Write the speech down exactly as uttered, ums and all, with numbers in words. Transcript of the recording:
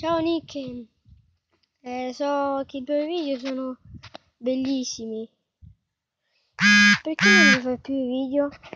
Ciao Nick, eh, so che i tuoi video sono bellissimi. Perché non mi fai più i video?